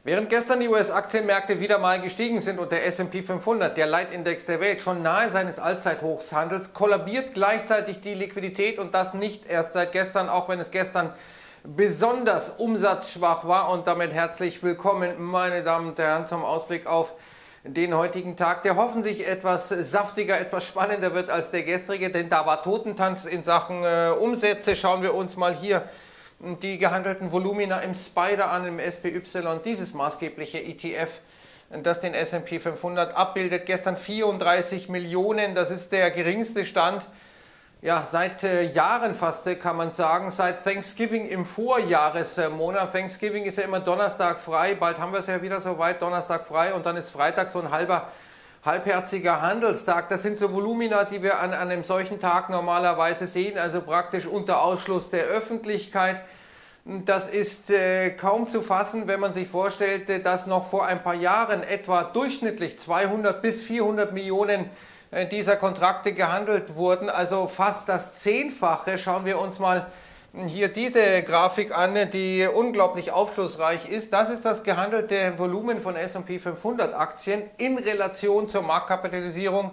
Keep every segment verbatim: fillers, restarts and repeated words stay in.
Während gestern die U S-Aktienmärkte wieder mal gestiegen sind und der S und P fünfhundert, der Leitindex der Welt, schon nahe seines Allzeithochs handelt, kollabiert gleichzeitig die Liquidität und das nicht erst seit gestern, auch wenn es gestern besonders umsatzschwach war. Und damit herzlich willkommen, meine Damen und Herren, zum Ausblick auf den heutigen Tag, der hoffentlich etwas saftiger, etwas spannender wird als der gestrige, denn da war Totentanz in Sachen äh, Umsätze. Schauen wir uns mal hier die gehandelten Volumina im Spider an, im S P Y, dieses maßgebliche E T F, das den S und P fünfhundert abbildet. Gestern vierunddreißig Millionen, das ist der geringste Stand, ja, seit äh, Jahren fast, äh, kann man sagen, seit Thanksgiving im Vorjahresmonat. Thanksgiving ist ja immer Donnerstag frei, bald haben wir es ja wieder soweit, Donnerstag frei, und dann ist Freitag so ein halber, halbherziger Handelstag. Das sind so Volumina, die wir an, an einem solchen Tag normalerweise sehen, also praktisch unter Ausschluss der Öffentlichkeit. Das ist äh, kaum zu fassen, wenn man sich vorstellt, dass noch vor ein paar Jahren etwa durchschnittlich zweihundert bis vierhundert Millionen äh, dieser Kontrakte gehandelt wurden, also fast das Zehnfache. Schauen wir uns mal hier diese Grafik an, die unglaublich aufschlussreich ist. Das ist das gehandelte Volumen von S und P fünfhundert Aktien in Relation zur Marktkapitalisierung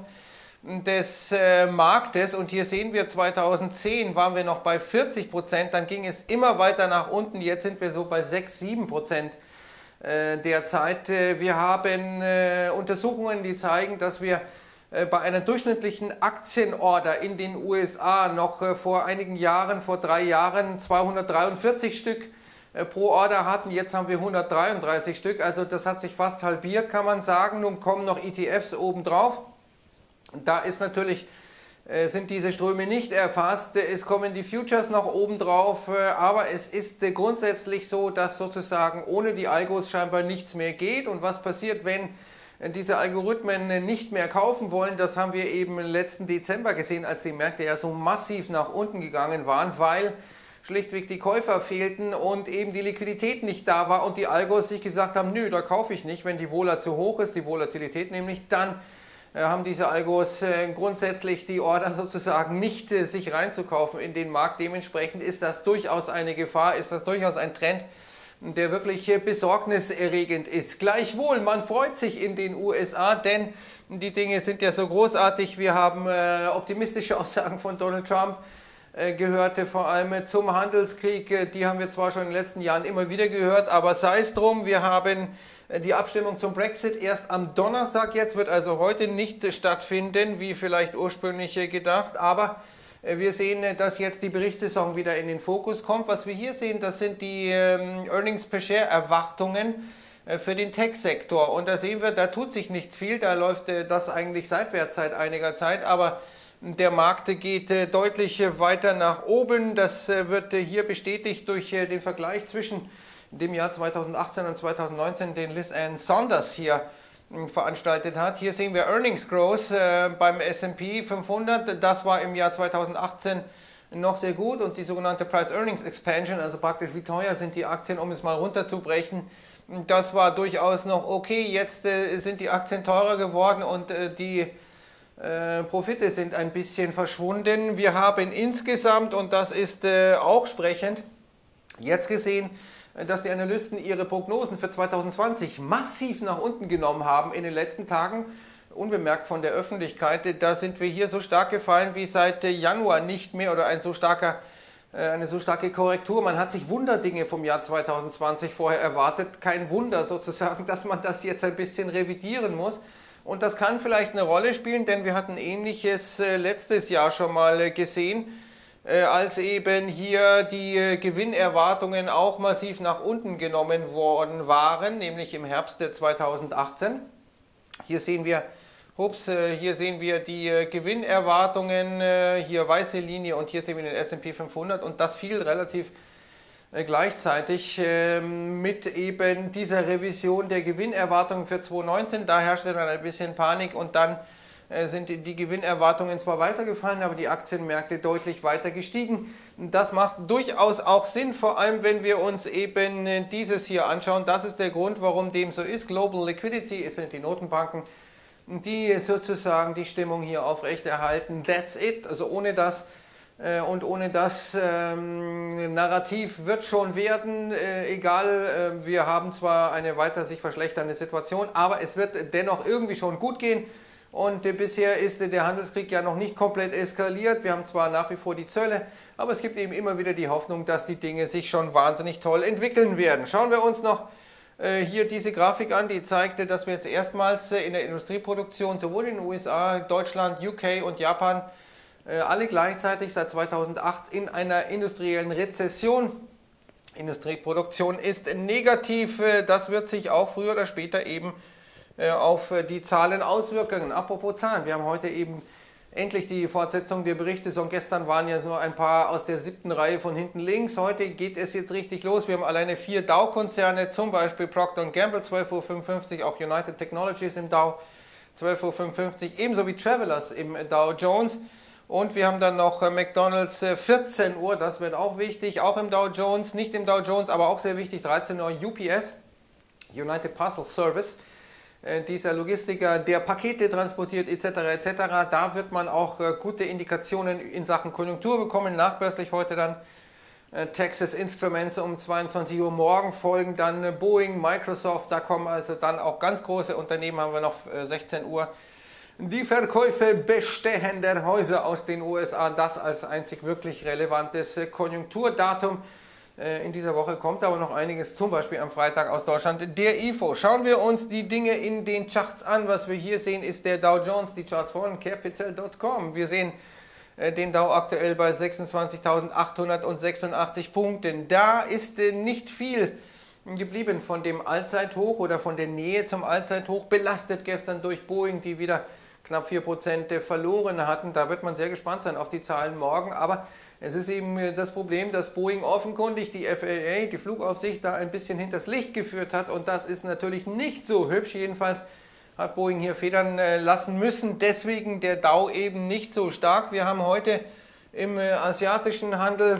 des äh, Marktes. Und hier sehen wir, zweitausendzehn waren wir noch bei vierzig Prozent, dann ging es immer weiter nach unten. Jetzt sind wir so bei sechs, sieben Prozent äh, derzeit. Äh, wir haben äh, Untersuchungen, die zeigen, dass wir bei einer durchschnittlichen Aktienorder in den U S A noch vor einigen Jahren, vor drei Jahren, zweihundertdreiundvierzig Stück pro Order hatten. Jetzt haben wir hundertdreiunddreißig Stück, also das hat sich fast halbiert, kann man sagen. Nun kommen noch E T Fs obendrauf. Da ist natürlich, sind diese Ströme nicht erfasst. Es kommen die Futures noch obendrauf, aber es ist grundsätzlich so, dass sozusagen ohne die Algos scheinbar nichts mehr geht. Und was passiert, wenn diese Algorithmen nicht mehr kaufen wollen? Das haben wir eben im letzten Dezember gesehen, als die Märkte ja so massiv nach unten gegangen waren, weil schlichtweg die Käufer fehlten und eben die Liquidität nicht da war und die Algos sich gesagt haben, nö, da kaufe ich nicht, wenn die Vola zu hoch ist, die Volatilität nämlich, dann äh, haben diese Algos äh, grundsätzlich die Order sozusagen nicht äh, sich reinzukaufen in den Markt. Dementsprechend ist das durchaus eine Gefahr, ist das durchaus ein Trend, der wirklich besorgniserregend ist. Gleichwohl, man freut sich in den U S A, denn die Dinge sind ja so großartig. Wir haben äh, optimistische Aussagen von Donald Trump äh, gehört, vor allem zum Handelskrieg. Die haben wir zwar schon in den letzten Jahren immer wieder gehört, aber sei es drum, wir haben äh, die Abstimmung zum Brexit erst am Donnerstag. Jetzt wird also heute nicht äh, stattfinden, wie vielleicht ursprünglich äh, gedacht, aber wir sehen, dass jetzt die Berichtssaison wieder in den Fokus kommt. Was wir hier sehen, das sind die ähm, Earnings per Share Erwartungen äh, für den Tech-Sektor. Und da sehen wir, da tut sich nicht viel, da läuft äh, das eigentlich seitwärts seit einiger Zeit, aber der Markt geht äh, deutlich äh, weiter nach oben. Das äh, wird äh, hier bestätigt durch äh, den Vergleich zwischen dem Jahr zweitausendachtzehn und zweitausendneunzehn, den Liz Ann Saunders hier veranstaltet hat. Hier sehen wir Earnings Growth äh, beim S und P fünfhundert. Das war im Jahr zweitausendachtzehn noch sehr gut, und die sogenannte Price Earnings Expansion, also praktisch wie teuer sind die Aktien, um es mal runterzubrechen, das war durchaus noch okay. Jetzt äh, sind die Aktien teurer geworden und äh, die äh, Profite sind ein bisschen verschwunden. Wir haben insgesamt, und das ist äh, auch sprechend, jetzt gesehen, dass die Analysten ihre Prognosen für zweitausendzwanzig massiv nach unten genommen haben in den letzten Tagen, unbemerkt von der Öffentlichkeit. Da sind wir hier so stark gefallen wie seit Januar nicht mehr, oder ein so starker, eine so starke Korrektur. Man hat sich Wunderdinge vom Jahr zweitausendzwanzig vorher erwartet. Kein Wunder sozusagen, dass man das jetzt ein bisschen revidieren muss. Und das kann vielleicht eine Rolle spielen, denn wir hatten Ähnliches letztes Jahr schon mal gesehen, als eben hier die Gewinnerwartungen auch massiv nach unten genommen worden waren, nämlich im Herbst zweitausendachtzehn. Hier sehen wir, ups, hier sehen wir die Gewinnerwartungen, hier weiße Linie, und hier sehen wir den S und P fünfhundert, und das fiel relativ gleichzeitig mit eben dieser Revision der Gewinnerwartungen für zweitausendneunzehn. Da herrschte dann ein bisschen Panik, und dann sind die Gewinnerwartungen zwar weitergefallen, aber die Aktienmärkte deutlich weiter gestiegen. Das macht durchaus auch Sinn, vor allem wenn wir uns eben dieses hier anschauen. Das ist der Grund, warum dem so ist. Global Liquidity, es sind die Notenbanken, die sozusagen die Stimmung hier aufrechterhalten. That's it. Also ohne das Und ohne das ähm, Narrativ wird schon werden, äh, egal, äh, wir haben zwar eine weiter sich verschlechternde Situation, aber es wird dennoch irgendwie schon gut gehen. Und äh, bisher ist äh, der Handelskrieg ja noch nicht komplett eskaliert. Wir haben zwar nach wie vor die Zölle, aber es gibt eben immer wieder die Hoffnung, dass die Dinge sich schon wahnsinnig toll entwickeln werden. Schauen wir uns noch äh, hier diese Grafik an, die zeigte, dass wir jetzt erstmals äh, in der Industrieproduktion sowohl in den U S A, Deutschland, U K und Japan alle gleichzeitig seit zweitausendacht in einer industriellen Rezession. Industrieproduktion ist negativ, das wird sich auch früher oder später eben auf die Zahlen auswirken. Apropos Zahlen, wir haben heute eben endlich die Fortsetzung der Berichtssaison. Gestern waren ja nur ein paar aus der siebten Reihe von hinten links. Heute geht es jetzt richtig los. Wir haben alleine vier Dow-Konzerne, zum Beispiel Procter und Gamble, zwölf Uhr fünfundfünfzig, auch United Technologies im Dow, zwölf Uhr fünfundfünfzig, ebenso wie Travelers im Dow Jones. Und wir haben dann noch McDonald's vierzehn Uhr, das wird auch wichtig, auch im Dow Jones, nicht im Dow Jones, aber auch sehr wichtig, dreizehn Uhr U P S, United Parcel Service, äh, dieser Logistiker, der Pakete transportiert et cetera et cetera. Da wird man auch äh, gute Indikationen in Sachen Konjunktur bekommen, nachbörslich heute dann äh, Texas Instruments um zweiundzwanzig Uhr, morgen folgen dann äh, Boeing, Microsoft, da kommen also dann auch ganz große Unternehmen, haben wir noch äh, sechzehn Uhr. Die Verkäufe bestehender Häuser aus den U S A, das als einzig wirklich relevantes Konjunkturdatum. In dieser Woche kommt aber noch einiges, zum Beispiel am Freitag aus Deutschland, der I F O. Schauen wir uns die Dinge in den Charts an. Was wir hier sehen, ist der Dow Jones, die Charts von Capital Punkt com. Wir sehen den Dow aktuell bei sechsundzwanzigtausendachthundertsechsundachtzig Punkten. Da ist nicht viel geblieben von dem Allzeithoch oder von der Nähe zum Allzeithoch, belastet gestern durch Boeing, die wieder knapp vier Prozent verloren hatten. Da wird man sehr gespannt sein auf die Zahlen morgen, aber es ist eben das Problem, dass Boeing offenkundig die F A A, die Flugaufsicht, da ein bisschen hinters Licht geführt hat und das ist natürlich nicht so hübsch. Jedenfalls hat Boeing hier federn lassen müssen, deswegen der Dow eben nicht so stark. Wir haben heute im asiatischen Handel,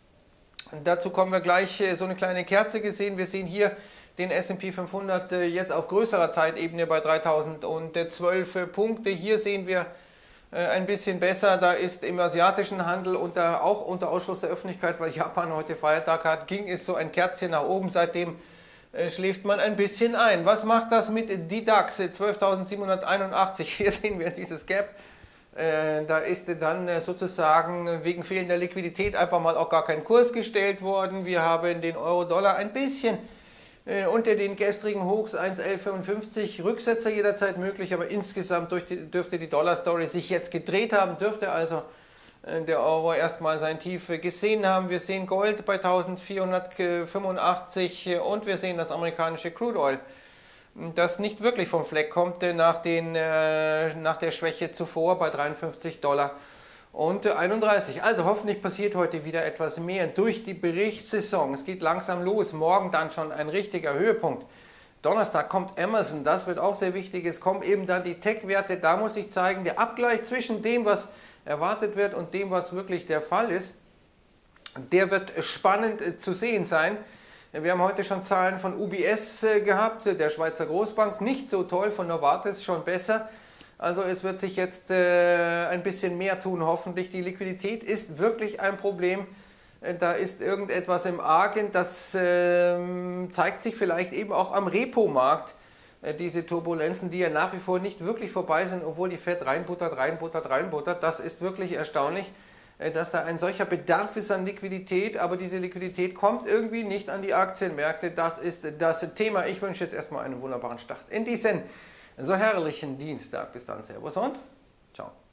dazu kommen wir gleich, so eine kleine Kerze gesehen. Wir sehen hier den S und P fünfhundert jetzt auf größerer Zeitebene bei dreitausendzwölf Punkte. Hier sehen wir ein bisschen besser, da ist im asiatischen Handel unter, auch unter Ausschluss der Öffentlichkeit, weil Japan heute Feiertag hat, ging es so ein Kerzchen nach oben. Seitdem schläft man ein bisschen ein. Was macht das mit D DAX? zwölftausendsiebenhunderteinundachtzig, hier sehen wir dieses Gap. Äh, da ist dann äh, sozusagen wegen fehlender Liquidität einfach mal auch gar kein Kurs gestellt worden. Wir haben den Euro-Dollar ein bisschen äh, unter den gestrigen Hochs eins Komma elf fünfundfünfzig, Rücksetzer jederzeit möglich, aber insgesamt durch die, dürfte die Dollar-Story sich jetzt gedreht haben, dürfte also äh, der Euro erstmal sein Tief äh, gesehen haben. Wir sehen Gold bei eintausendvierhundertfünfundachtzig äh, und wir sehen das amerikanische Crude Oil, das nicht wirklich vom Fleck kommt nach, den, äh, nach der Schwäche zuvor bei dreiundfünfzig Dollar und einunddreißig. Also hoffentlich passiert heute wieder etwas mehr durch die Berichtssaison. Es geht langsam los, morgen dann schon ein richtiger Höhepunkt. Donnerstag kommt Amazon, das wird auch sehr wichtig. Es kommen eben dann die Tech-Werte, da muss ich zeigen, der Abgleich zwischen dem, was erwartet wird und dem, was wirklich der Fall ist, der wird spannend äh, zu sehen sein. Wir haben heute schon Zahlen von U B S gehabt, der Schweizer Großbank, nicht so toll, von Novartis schon besser. Also es wird sich jetzt äh, ein bisschen mehr tun, hoffentlich. Die Liquidität ist wirklich ein Problem. Da ist irgendetwas im Argen, das äh, zeigt sich vielleicht eben auch am Repo-Markt. Äh, diese Turbulenzen, die ja nach wie vor nicht wirklich vorbei sind, obwohl die Fed reinbuttert, reinbuttert, reinbuttert. Das ist wirklich erstaunlich, dass da ein solcher Bedarf ist an Liquidität, aber diese Liquidität kommt irgendwie nicht an die Aktienmärkte. Das ist das Thema. Ich wünsche jetzt erstmal einen wunderbaren Start in diesen so herrlichen Dienstag. Bis dann, Servus und ciao.